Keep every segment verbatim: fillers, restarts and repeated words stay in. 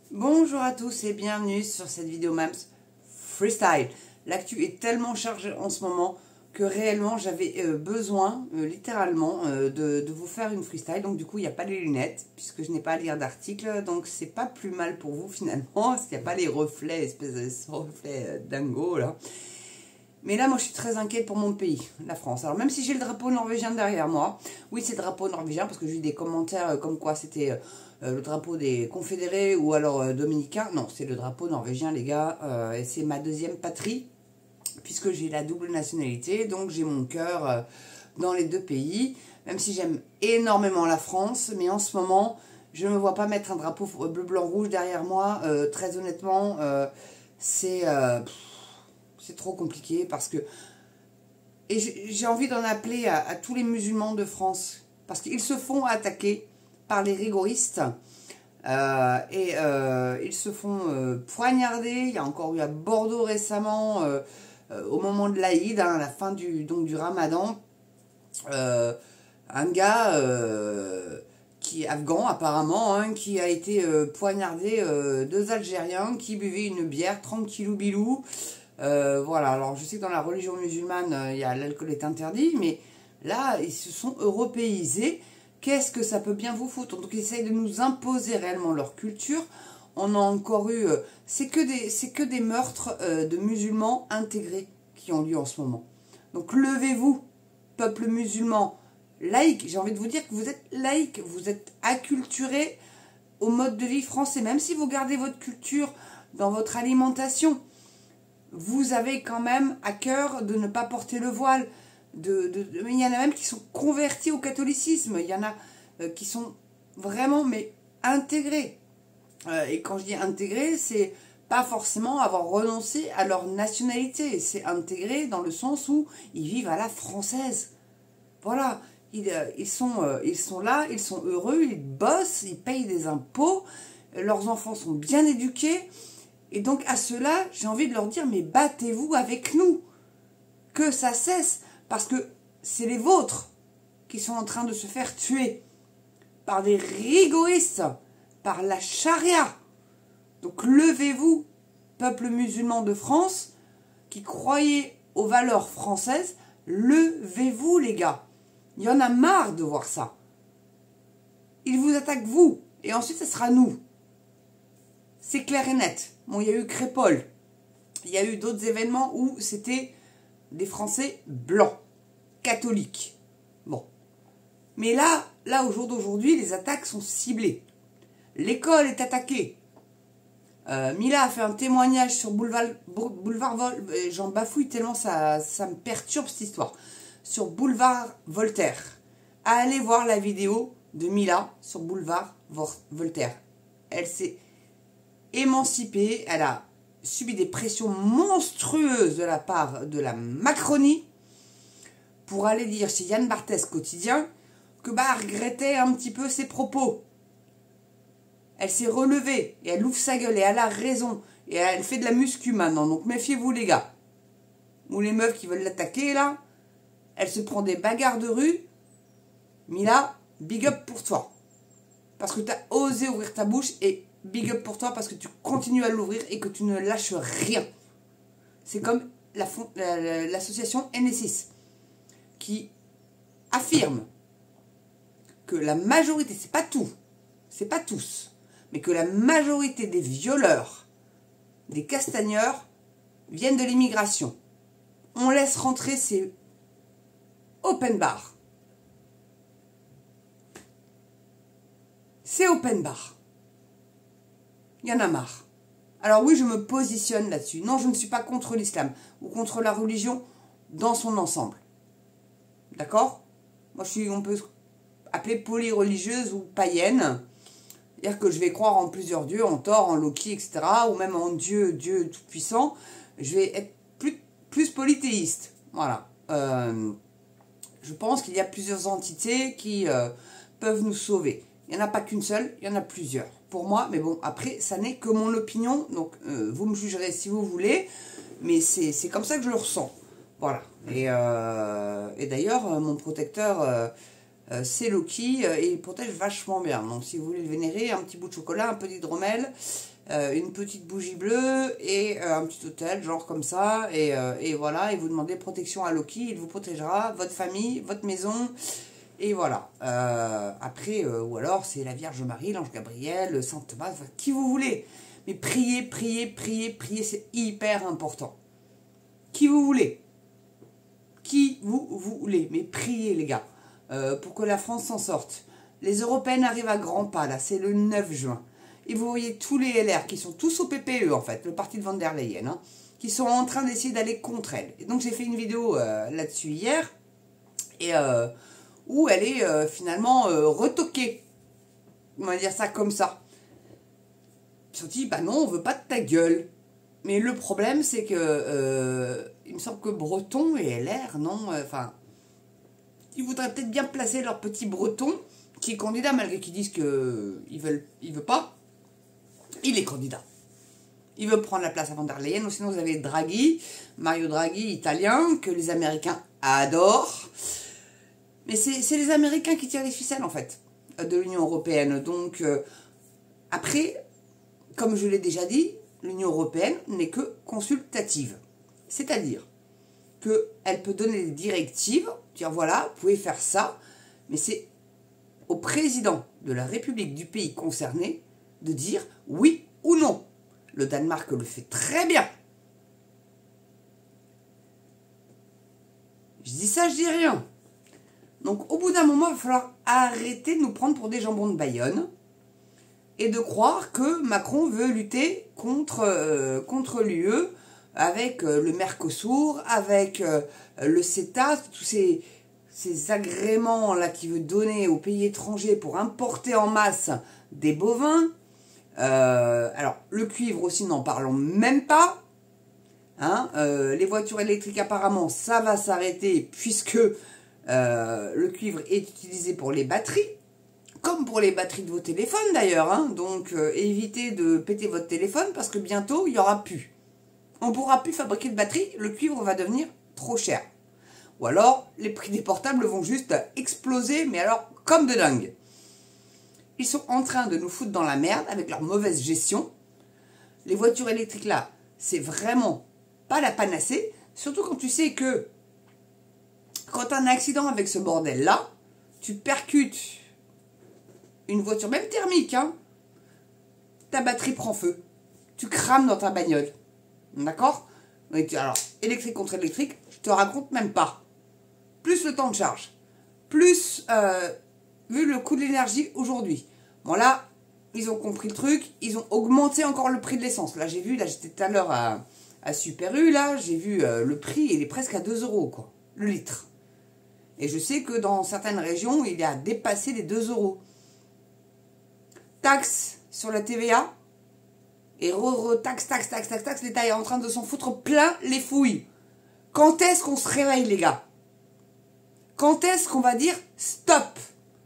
Bonjour à tous et bienvenue sur cette vidéo Mams Freestyle. L'actu est tellement chargée en ce moment que réellement j'avais euh, besoin, euh, littéralement, euh, de, de vous faire une freestyle. Donc du coup, il n'y a pas les lunettes, puisque je n'ai pas à lire d'articles. Donc c'est pas plus mal pour vous finalement, parce qu'il n'y a pas les reflets, espèce de reflets euh, dingo là. Mais là, moi, je suis très inquiète pour mon pays, la France. Alors, même si j'ai le drapeau norvégien derrière moi, oui, c'est le drapeau norvégien, parce que j'ai eu des commentaires euh, comme quoi c'était euh, le drapeau des confédérés ou alors euh, dominicains. Non, c'est le drapeau norvégien, les gars, euh, et c'est ma deuxième patrie, puisque j'ai la double nationalité, donc j'ai mon cœur euh, dans les deux pays, même si j'aime énormément la France, mais en ce moment, je ne me vois pas mettre un drapeau bleu, blanc, rouge derrière moi. Euh, très honnêtement, euh, c'est... Euh, c'est trop compliqué parce que... Et j'ai envie d'en appeler à, à tous les musulmans de France. Parce qu'ils se font attaquer par les rigoristes. Euh, et euh, ils se font euh, poignarder. Il y a encore eu à Bordeaux récemment, euh, euh, au moment de l'Aïd, hein, à la fin du, donc, du Ramadan. Euh, un gars... Euh, qui est afghan apparemment, hein, qui a été euh, poignardé, euh, deux Algériens qui buvaient une bière, tranquillou bilou. Euh, voilà, alors je sais que dans la religion musulmane, euh, y a l'alcool est interdit, mais là, ils se sont européisés. Qu'est-ce que ça peut bien vous foutre? Donc ils essayent de nous imposer réellement leur culture. On a encore eu... Euh, c'est que des, c'est que des meurtres euh, de musulmans intégrés qui ont lieu en ce moment. Donc levez-vous, peuple musulman, laïque. J'ai envie de vous dire que vous êtes laïque, vous êtes acculturé au mode de vie français. Même si vous gardez votre culture dans votre alimentation, vous avez quand même à cœur de ne pas porter le voile. De, de, de, il y en a même qui sont convertis au catholicisme. Il y en a euh, qui sont vraiment mais intégrés. Euh, et quand je dis intégrés, c'est pas forcément avoir renoncé à leur nationalité. C'est intégré dans le sens où ils vivent à la française. Voilà. Ils, euh, ils, sont, euh, ils sont là, ils sont heureux, ils bossent, ils payent des impôts. Leurs enfants sont bien éduqués. Et donc à ceux-là, j'ai envie de leur dire, mais battez-vous avec nous, que ça cesse, parce que c'est les vôtres qui sont en train de se faire tuer par des rigoristes, par la charia. Donc levez-vous, peuple musulman de France, qui croyez aux valeurs françaises, levez-vous les gars. Il y en a marre de voir ça. Ils vous attaquent vous, et ensuite ce sera nous. C'est clair et net. Bon, il y a eu Crépol. Il y a eu d'autres événements où c'était des Français blancs, catholiques. Bon. Mais là, là au jour d'aujourd'hui, les attaques sont ciblées. L'école est attaquée. Euh, Mila a fait un témoignage sur Boulevard, Boulevard Vol... J'en bafouille tellement ça, ça me perturbe cette histoire. Sur Boulevard Voltaire. Allez voir la vidéo de Mila sur Boulevard Voltaire. Elle s'est émancipée, elle a subi des pressions monstrueuses de la part de la Macronie pour aller dire chez Yann Barthès quotidien que bah elle regrettait un petit peu ses propos. Elle s'est relevée et elle ouvre sa gueule et elle a raison et elle fait de la muscu maintenant, donc méfiez-vous les gars. Ou les meufs qui veulent l'attaquer là, elle se prend des bagarres de rue. Mila, big up pour toi. Parce que tu as osé ouvrir ta bouche et big up pour toi parce que tu continues à l'ouvrir et que tu ne lâches rien. C'est comme l'association N S six qui affirme que la majorité, c'est pas tout, c'est pas tous, mais que la majorité des violeurs, des castagneurs, viennent de l'immigration. On laisse rentrer ces open bar. C'est open bar. Il y en a marre. Alors oui, je me positionne là-dessus. Non, je ne suis pas contre l'islam ou contre la religion dans son ensemble. D'accord? Moi, je suis, on peut appeler polyreligieuse ou païenne. C'est-à-dire que je vais croire en plusieurs dieux, en Thor, en Loki, et cetera. Ou même en Dieu, Dieu tout-puissant. Je vais être plus, plus polythéiste. Voilà. Euh, je pense qu'il y a plusieurs entités qui euh, peuvent nous sauver. Il n'y en a pas qu'une seule, il y en a plusieurs. Pour moi, mais bon, après, ça n'est que mon opinion. Donc, euh, vous me jugerez si vous voulez. Mais c'est comme ça que je le ressens. Voilà. Et, euh, et d'ailleurs, mon protecteur, euh, euh, c'est Loki. Et il protège vachement bien. Donc, si vous voulez le vénérer, un petit bout de chocolat, un peu d'hydromel. euh, une petite bougie bleue et euh, un petit hôtel, genre comme ça, et, euh, et voilà, et vous demandez protection à Loki, il vous protégera, votre famille, votre maison, et voilà. Euh, après, euh, ou alors c'est la Vierge Marie, l'ange Gabriel, Saint Thomas, enfin, qui vous voulez. Mais priez, priez, priez, priez, c'est hyper important. Qui vous voulez. Qui vous voulez. Mais priez, les gars, euh, pour que la France s'en sorte. Les Européennes arrivent à grands pas, là, c'est le neuf juin. Et vous voyez tous les L R qui sont tous au P P E, en fait, le parti de Van der Leyen, hein, qui sont en train d'essayer d'aller contre elle. Et donc, j'ai fait une vidéo euh, là-dessus hier, et euh, où elle est euh, finalement euh, retoquée. On va dire ça comme ça. Ils se sont dit, bah non, on veut pas de ta gueule. Mais le problème, c'est que, euh, il me semble que Breton et L R, non, enfin, euh, ils voudraient peut-être bien placer leur petit Breton, qui est candidat, malgré qu'ils disent qu'il veulent, il veut pas. Il est candidat. Il veut prendre la place à Van der Leyen, ou sinon vous avez Draghi, Mario Draghi, italien, que les Américains adorent. Mais c'est les Américains qui tirent les ficelles, en fait, de l'Union européenne. Donc, euh, après, comme je l'ai déjà dit, l'Union européenne n'est que consultative. C'est-à-dire qu'elle peut donner des directives, dire voilà, vous pouvez faire ça, mais c'est au président de la République du pays concerné de dire oui ou non. Le Danemark le fait très bien. Je dis ça, je dis rien. Donc au bout d'un moment, il va falloir arrêter de nous prendre pour des jambons de Bayonne et de croire que Macron veut lutter contre, euh, contre l'U E avec euh, le Mercosur, avec euh, le CETA, tous ces, ces agréments-là qu'il veut donner aux pays étrangers pour importer en masse des bovins. Euh, alors, le cuivre aussi, n'en parlons même pas. Hein, euh, les voitures électriques, apparemment, ça va s'arrêter puisque euh, le cuivre est utilisé pour les batteries. Comme pour les batteries de vos téléphones d'ailleurs, hein. Donc euh, évitez de péter votre téléphone parce que bientôt il n'y aura plus. On ne pourra plus fabriquer de batteries, le cuivre va devenir trop cher. Ou alors les prix des portables vont juste exploser, mais alors comme de dingue. Ils sont en train de nous foutre dans la merde avec leur mauvaise gestion. Les voitures électriques là, c'est vraiment pas la panacée, surtout quand tu sais que quand tu as un accident avec ce bordel là, tu percutes une voiture, même thermique, hein, ta batterie prend feu. Tu crames dans ta bagnole. D'accord? Alors, électrique contre électrique, je te raconte même pas. Plus le temps de charge. Plus, euh, vu le coût de l'énergie aujourd'hui. Bon là, ils ont compris le truc. Ils ont augmenté encore le prix de l'essence. Là, j'ai vu, là, j'étais tout à l'heure à, à Super U, là, j'ai vu euh, le prix, il est presque à deux euros, quoi. Le litre. Et je sais que dans certaines régions, il a dépassé les deux euros. Taxe sur la T V A et re-re-taxe, taxe, taxe, taxe, taxe, l'État est en train de s'en foutre plein les fouilles. Quand est-ce qu'on se réveille, les gars? Quand est-ce qu'on va dire stop?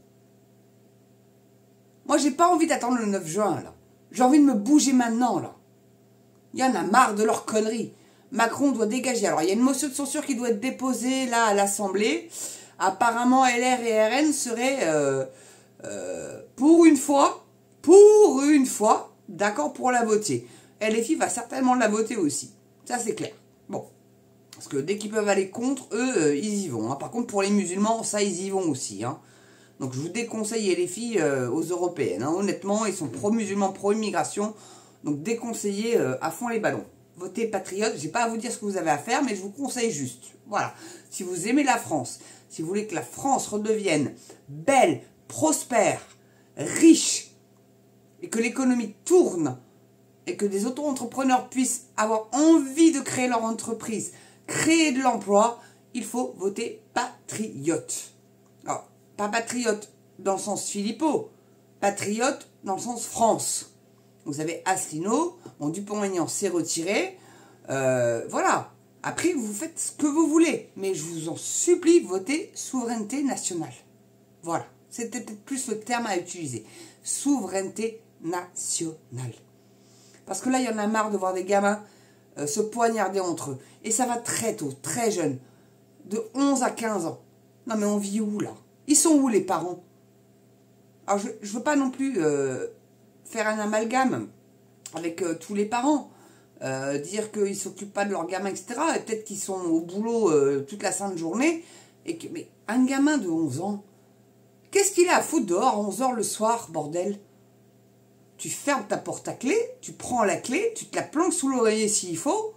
Moi, j'ai pas envie d'attendre le neuf juin, là. J'ai envie de me bouger maintenant, là. Il y en a marre de leurs conneries. Macron doit dégager. Alors, il y a une motion de censure qui doit être déposée, là, à l'Assemblée. Apparemment, L R et R N seraient, euh, euh, pour une fois, pour une fois, d'accord pour la voter. L F I va certainement la voter aussi. Ça, c'est clair. Bon. Parce que dès qu'ils peuvent aller contre, eux, euh, ils y vont. Hein. Par contre, pour les musulmans, ça, ils y vont aussi. Hein. Donc, je vous déconseille L F I euh, aux européennes. Hein. Honnêtement, ils sont pro-musulmans, pro-immigration. Donc, déconseillez euh, à fond les ballons. Votez patriote. J'ai pas à vous dire ce que vous avez à faire, mais je vous conseille juste. Voilà. Si vous aimez la France, si vous voulez que la France redevienne belle, prospère, riche, et que l'économie tourne, et que des auto-entrepreneurs puissent avoir envie de créer leur entreprise, créer de l'emploi, il faut voter patriote. Alors, pas patriote dans le sens Philippot, patriote dans le sens France. Vous avez Asselineau, mon Dupont-Aignan s'est retiré, euh, voilà. Après, vous faites ce que vous voulez, mais je vous en supplie, votez souveraineté nationale. Voilà, c'était peut-être plus le terme à utiliser. Souveraineté nationale. Parce que là, il y en a marre de voir des gamins euh, se poignarder entre eux. Et ça va très tôt, très jeune. De onze à quinze ans. Non mais on vit où là? Ils sont où les parents? Alors je ne veux pas non plus euh, faire un amalgame avec euh, tous les parents. Euh, dire qu'ils ne s'occupent pas de leurs gamins, et cetera. Et peut-être qu'ils sont au boulot euh, toute la sainte journée. Et que, mais un gamin de onze ans, qu'est-ce qu'il a à foutre dehors à onze heures le soir, bordel? Tu fermes ta porte à clé, tu prends la clé, tu te la planques sous l'oreiller s'il faut.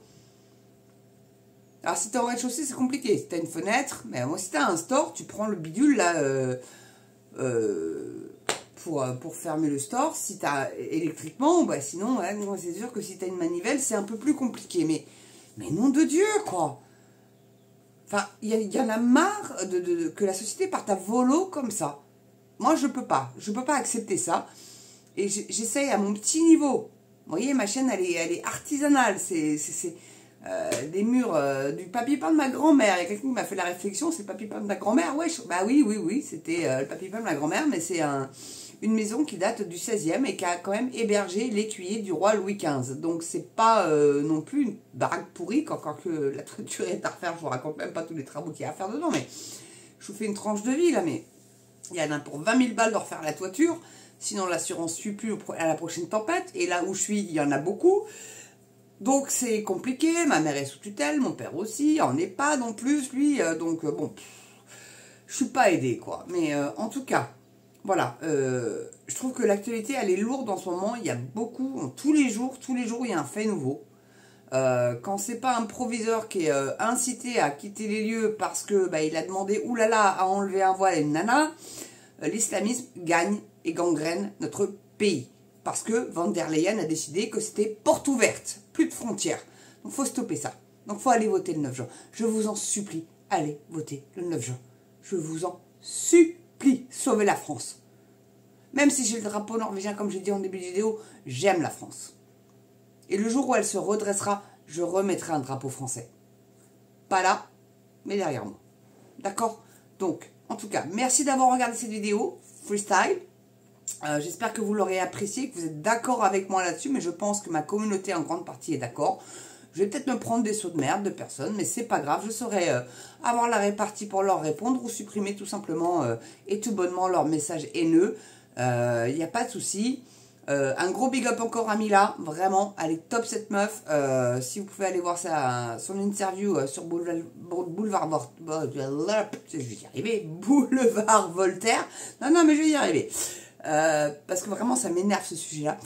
Alors si t'es au rez-de-chaussée, c'est compliqué. Si t'as une fenêtre, mais moi si t'as un store, tu prends le bidule là euh, euh, pour, pour fermer le store. Si t'as électriquement, bah sinon, ouais, c'est sûr que si t'as une manivelle, c'est un peu plus compliqué. Mais, mais nom de Dieu, quoi. Enfin, il y, y en a marre de, de, de, que la société parte à volo comme ça. Moi, je peux pas. Je peux pas accepter ça. Et j'essaye à mon petit niveau. Vous voyez, ma chaîne, elle est, elle est artisanale. C'est euh, des murs, euh, du papier peint de ma grand-mère. Il y a quelqu'un qui m'a fait la réflexion, c'est le papier peint de ma grand-mère. Ouais, je, bah oui, oui, oui, c'était euh, le papier peint de ma grand-mère, mais c'est un, une maison qui date du seizième et qui a quand même hébergé l'écuyer du roi Louis quinze. Donc, c'est pas euh, non plus une baraque pourrie, quand, quand que la toiture est à refaire. Je vous raconte même pas tous les travaux qu'il y a à faire dedans, mais je vous fais une tranche de vie, là, mais il y en a pour vingt mille balles de refaire la toiture. Sinon, l'assurance ne suit plus à la prochaine tempête. Et là où je suis, il y en a beaucoup. Donc, c'est compliqué. Ma mère est sous tutelle, mon père aussi. En est pas non plus, lui. Donc, bon, pff, je suis pas aidée, quoi. Mais euh, en tout cas, voilà. Euh, je trouve que l'actualité, elle est lourde en ce moment. Il y a beaucoup, tous les jours, tous les jours, il y a un fait nouveau. Euh, quand c'est pas un proviseur qui est euh, incité à quitter les lieux parce que bah, il a demandé oulala à enlever un voile à une nana, euh, l'islamisme gagne et gangrène notre pays. Parce que Van der Leyen a décidé que c'était porte ouverte, plus de frontières. Donc il faut stopper ça. Donc il faut aller voter le neuf juin. Je vous en supplie, allez voter le neuf juin. Je vous en supplie, sauvez la France. Même si j'ai le drapeau norvégien, comme j'ai dit en début de vidéo, j'aime la France. Et le jour où elle se redressera, je remettrai un drapeau français. Pas là, mais derrière moi. D'accord? Donc, en tout cas, merci d'avoir regardé cette vidéo freestyle. Euh, J'espère que vous l'aurez apprécié, que vous êtes d'accord avec moi là-dessus, mais je pense que ma communauté en grande partie est d'accord. Je vais peut-être me prendre des sauts de merde de personnes, mais c'est pas grave, je saurai euh, avoir la répartie pour leur répondre ou supprimer tout simplement euh, et tout bonnement leur message haineux. Il euh, n'y a pas de souci. Euh, un gros big up encore à Mila, vraiment, elle est top cette meuf. Euh, si vous pouvez aller voir sa, son interview euh, sur Boulevard, Boulevard, je vais y arriver, Boulevard Voltaire. Non, non, mais je vais y arriver. Euh, parce que vraiment ça m'énerve ce sujet-là.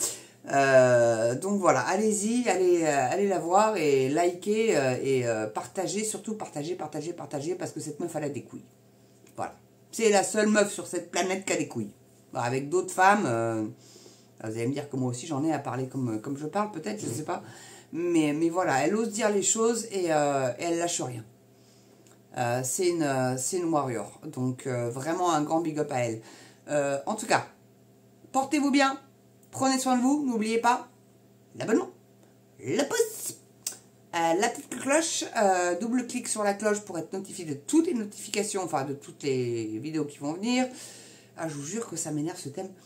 Euh, donc voilà, allez-y, allez, euh, allez la voir et likez euh, et euh, partagez, surtout partagez, partagez, partagez, parce que cette meuf elle a des couilles. Voilà, c'est la seule meuf sur cette planète qui a des couilles. Bah, avec d'autres femmes, euh, vous allez me dire que moi aussi j'en ai à parler comme, comme je parle, peut-être, je sais pas. Mais, mais voilà, elle ose dire les choses et, euh, et elle lâche rien. Euh, c'est une, c'est une warrior, donc euh, vraiment un grand big up à elle. Euh, en tout cas, portez-vous bien, prenez soin de vous, n'oubliez pas l'abonnement, le pouce, euh, la petite cloche, euh, double clic sur la cloche pour être notifié de toutes les notifications, enfin de toutes les vidéos qui vont venir. Ah, je vous jure que ça m'énerve ce thème.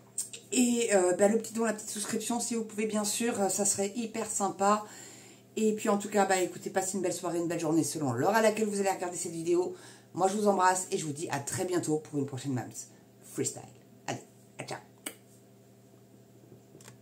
Et euh, bah, le petit don, la petite souscription, si vous pouvez bien sûr, ça serait hyper sympa. Et puis en tout cas, bah, écoutez, passez une belle soirée, une belle journée selon l'heure à laquelle vous allez regarder cette vidéo. Moi je vous embrasse et je vous dis à très bientôt pour une prochaine Mams Freestyle.